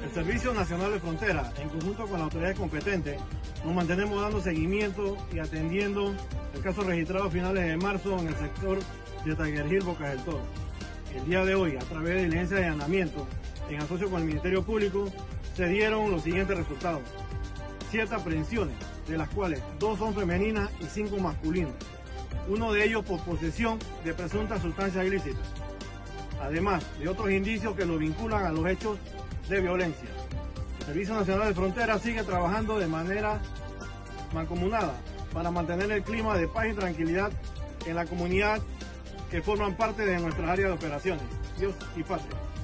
El Servicio Nacional de Frontera, en conjunto con las autoridades competentes, nos mantenemos dando seguimiento y atendiendo el caso registrado a finales de marzo en el sector de Taguergil, Bocas del Toro. El día de hoy, a través de diligencia de allanamiento, en asocio con el Ministerio Público, se dieron los siguientes resultados. 7 aprehensiones, de las cuales 2 son femeninas y 5 masculinos. Uno de ellos por posesión de presuntas sustancias ilícitas, además de otros indicios que lo vinculan a los hechos de violencia. El Servicio Nacional de Frontera sigue trabajando de manera mancomunada para mantener el clima de paz y tranquilidad en la comunidad que forman parte de nuestras áreas de operaciones. Dios y patria.